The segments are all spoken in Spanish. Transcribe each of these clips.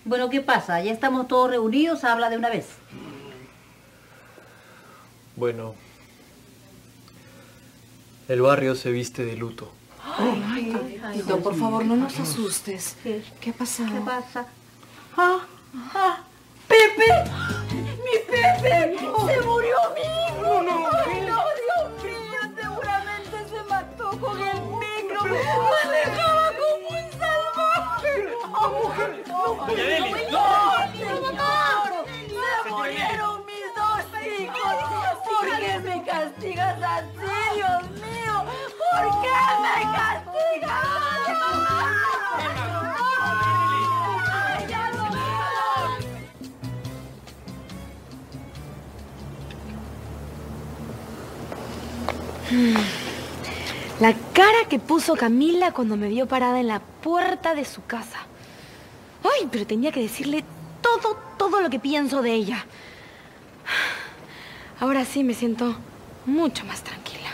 Bueno, ¿qué pasa? Ya estamos todos reunidos, habla de una vez. Bueno, el barrio se viste de luto. Tito, por favor, no nos asustes. ¿Qué ha pasado? ¿Qué pasa? ¡Pepe! ¡Mi Pepe! ¡Se murió mi hijo! No, ¡Ay, no, Dios mío! Seguramente se mató con el micro. ¡Manejaba como un salvaje! ¡Oh, mujer! ¡Doña Deli! ¡Señor! ¡Se murieron mis dos hijos! ¿Por qué me castigas así, Dios mío? ¿Por qué me castigas? ¡Ay, ya no puedo! La cara que puso Camila cuando me vio parada en la puerta de su casa. Ay, pero tenía que decirle todo lo que pienso de ella. Ahora sí me siento mucho más tranquila.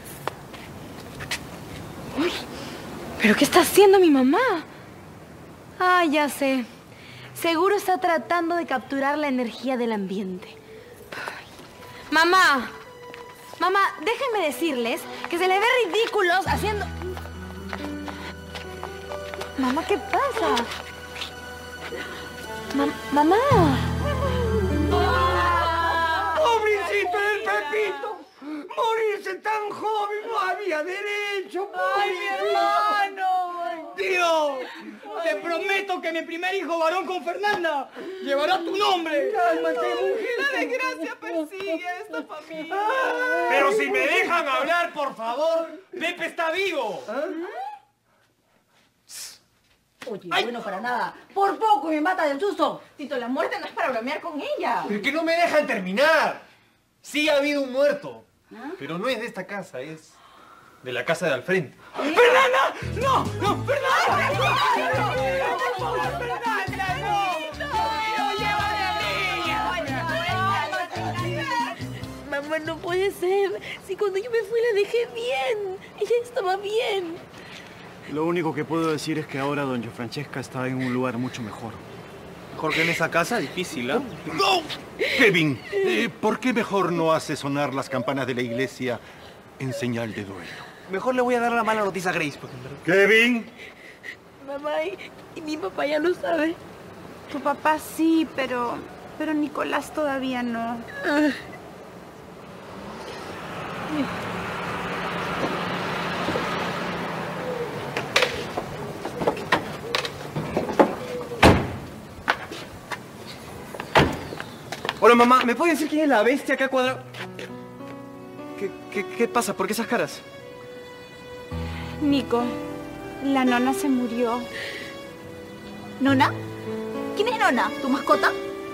Uy, ¿pero qué está haciendo mi mamá? Ah, ya sé. Seguro está tratando de capturar la energía del ambiente. Ay. Mamá, déjenme decirles que se le ve ridículos haciendo... Mamá, ¿qué pasa? Mamá. ¡Pobrecito del Pepito! ¡Morirse tan joven! ¡No había derecho! ¡Ay, mi hermano! ¡Tío! Te prometo que mi primer hijo varón con Fernanda llevará tu nombre. ¡Cálmate, mujer! La desgracia persigue a esta familia. Pero si me dejan hablar, por favor, Pepe está vivo. Oye, bueno, para nada. Por poco me mata del susto. Tito, la muerte no es para bromear con ella. Pero que no me dejan terminar. Sí ha habido un muerto, pero no es de esta casa, es de la casa de al frente. ¡Fernanda! ¡No! ¡No! ¡Fernanda! ¡No! ¡Por favor, Fernanda! ¡No! Mamá, no puede ser. Si cuando yo me fui la dejé bien. Ella estaba bien. Lo único que puedo decir es que ahora doña Francesca está en un lugar mucho mejor. Jorge, en esa casa difícil, ¿ah? ¡No! Kevin, ¿por qué mejor no hace sonar las campanas de la iglesia en señal de duelo? Mejor le voy a dar la mala noticia a Grace, porque en verdad... ¡Kevin! Mamá, y mi papá ya lo sabe. Tu papá sí, pero Nicolás todavía no. Hola, mamá, ¿me puede decir quién es la bestia que ha cuadrado? ¿Qué pasa? ¿Por qué esas caras? Nico, la nona se murió. ¿Nona? ¿Quién es Nona? ¿Tu mascota?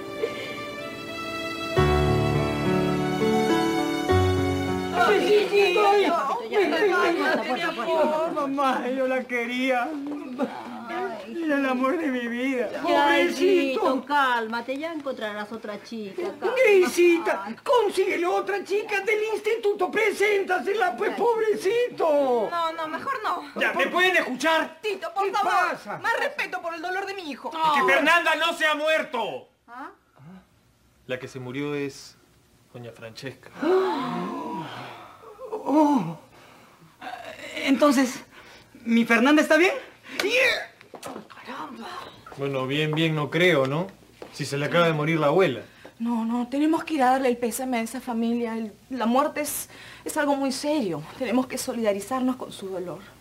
Mamá, yo la quería. Era el amor de mi vida. Ya, hijito, cálmate, ya encontrarás otra chica. Grisita, consíguele otra chica del instituto, preséntasela, pues, pobrecito. No, mejor no. Ya, ¿me pueden escuchar? Tito, por ¿Qué favor. pasa? Más respeto por el dolor de mi hijo. Que Fernanda no se ha muerto. La que se murió es doña Francesca. Entonces, ¿mi Fernanda está bien? Bueno, bien no creo, ¿no? Si se le acaba de morir la abuela. No, tenemos que ir a darle el pésame a esa familia. La muerte es algo muy serio. Tenemos que solidarizarnos con su dolor.